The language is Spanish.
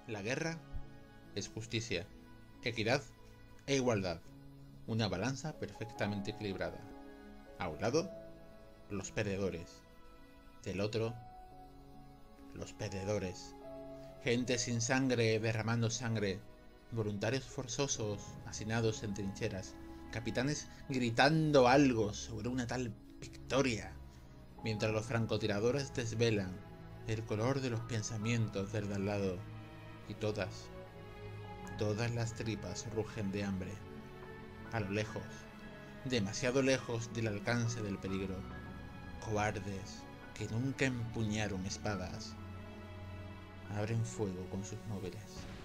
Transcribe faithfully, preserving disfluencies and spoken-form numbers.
La guerra es justicia, equidad e igualdad. Una balanza perfectamente equilibrada. A un lado, los perdedores. Del otro, los perdedores. Gente sin sangre derramando sangre. Voluntarios forzosos hacinados en trincheras. Capitanes gritando algo sobre una tal victoria. Mientras los francotiradores desvelan el color de los pensamientos del de al lado. Y todas, todas las tripas rugen de hambre. A lo lejos, demasiado lejos del alcance del peligro, cobardes que nunca empuñaron espadas, abren fuego con sus móviles.